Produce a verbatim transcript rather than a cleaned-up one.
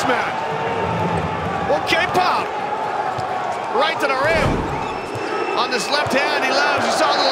man. Okay, Pop. Right to the rim. On this left hand, he loves. You saw the